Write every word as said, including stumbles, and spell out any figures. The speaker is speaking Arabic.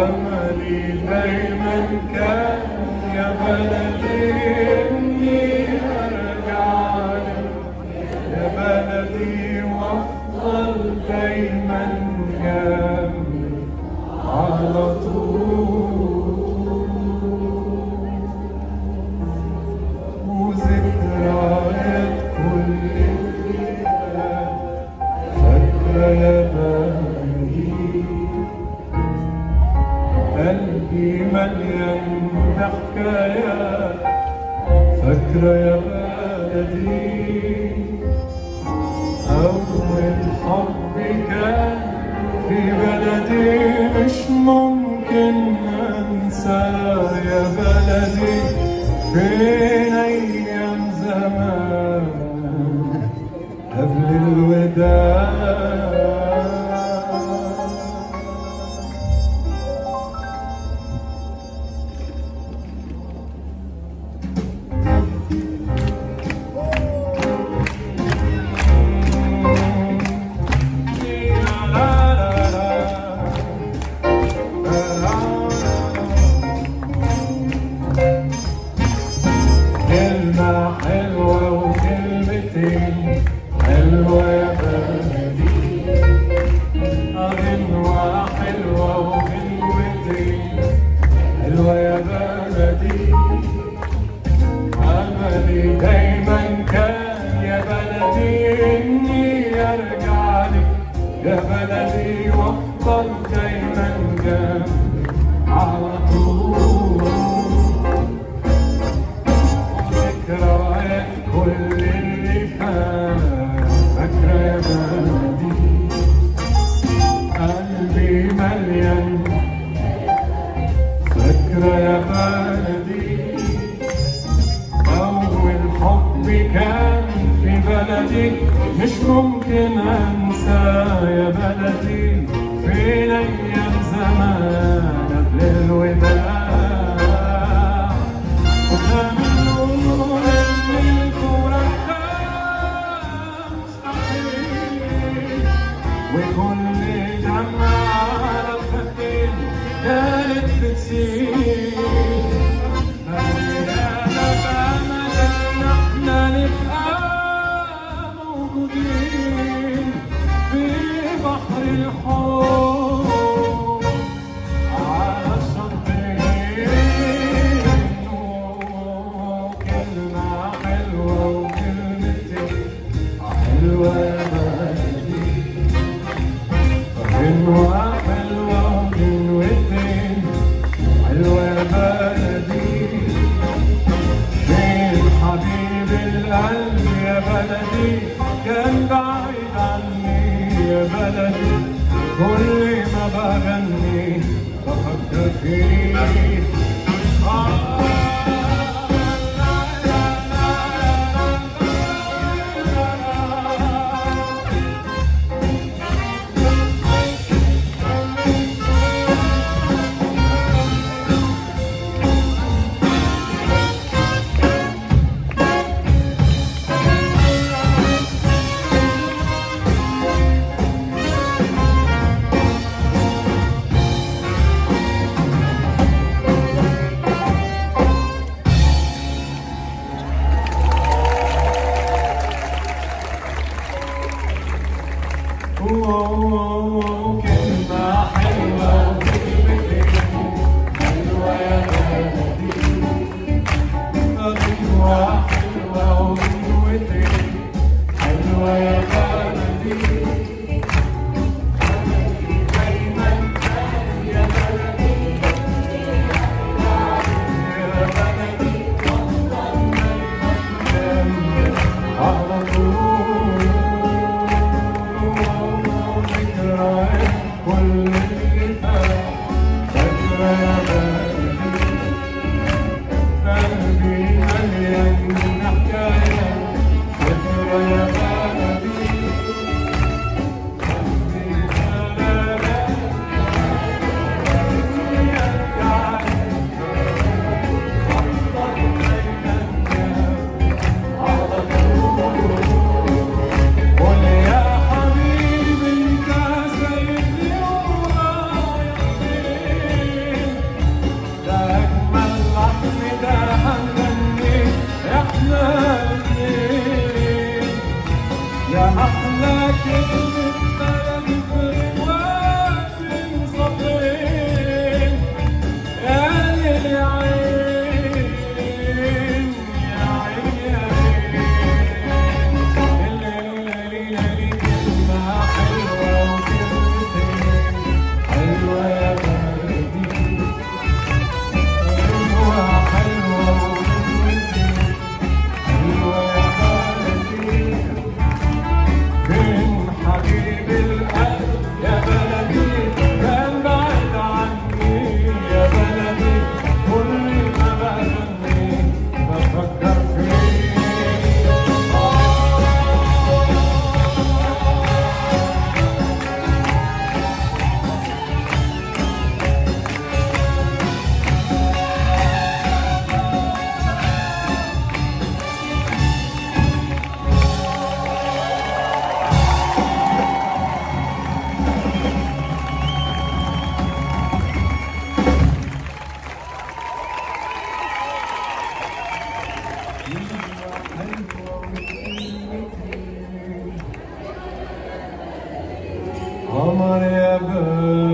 أملي دايما كان يا بلدي إني أرجع لك يا بلدي وأفضل دايما جنبي على طول. وذكريات كل فيها فاكرة يا بلدي قلبي مليان بحكايات فاكرة يا بلدي أول حب كان في بلدي مش ممكن أنساه يا بلدي فين أيام زمان قبل الوداع. كلمة حلوة وكلمتين حلوة يا بلدي غنوة حلوة وكلمتين حلوة يا بلدي أملي دايما كان يا بلدي إني أرجع لك يا بلدي وأفضل دايما جنبك على طول. ذكريات كل اللي فات فاكرة يا بلدي قلبي مليان فاكرة يا بلدي أول حب كان في بلدي مش ممكن أنساه يا بلدي فين أيام زمان قبل الوداع. وكل دمعة على الخدين كانت بتسيل مليانة بأمل إن احنا نبقى موجودين في بحر الحب على الشطين. كلمة حلوة وكلمتين حلوة يا بلدي غنوة حلوة وغنوتين حلوة يا بلدي فين حبيب القلب يا بلدي كان بعيد عني يا بلدي كل ما بغني بفكر فيه. كلمة حلوة وكلمتين حلوة يا بلدي غنوة حلوة وغنوتين حلوة يا بلدي دايما كان يا بلدي يا بلدي أفضل دايما على طول. كل اللي فات فاكرة يا بلدي قلبي مليان حكاية فاكرة يا بلدي قلبي مليان يرجع أفضل دايما على طول. قول يا حبيبي انت سيدي ورايا فين مريم